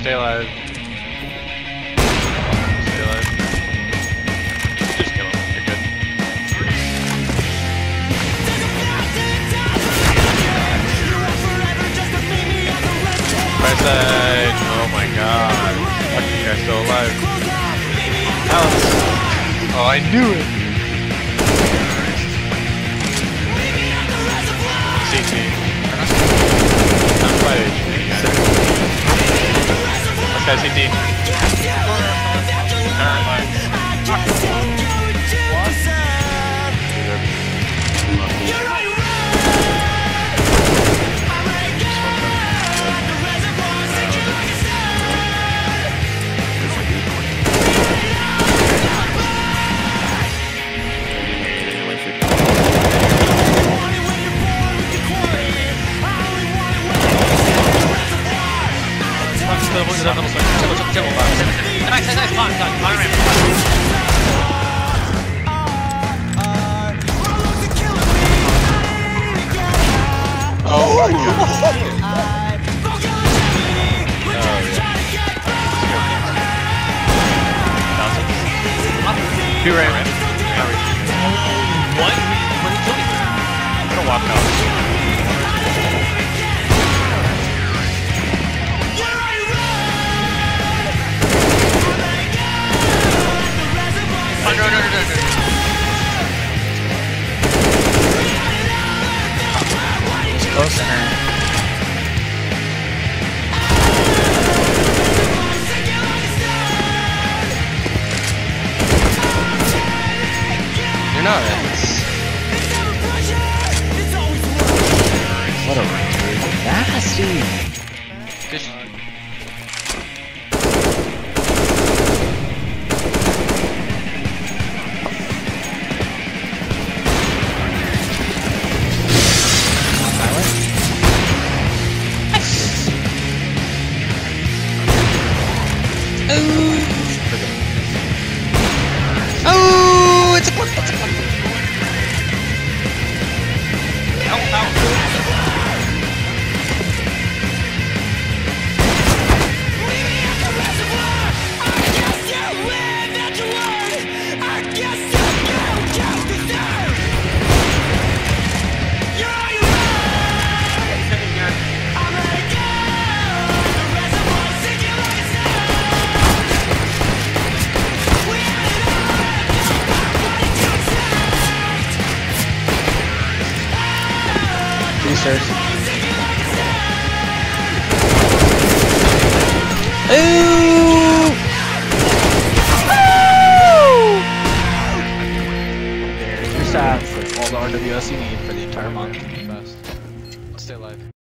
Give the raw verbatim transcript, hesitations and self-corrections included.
Stay alive. Stay alive. Just kill him. You're good. Right side. Oh my god. Fuck, you guys still alive. Alex. Oh, I knew it. C T. I'm five H P. Let's go C T. Nice, nice, nice, fun, fun, fun, fun. Oh my god. Two ran. What? What are you doing? I'm gonna walk out. Oh, no, no, no, no, no. Close enough. You're not. What a nasty. Good. Oh, it's a clip, it's a clip. Help out. Research. Ooh! There's your stats. That's all the R W S you need for the entire month. Stay alive.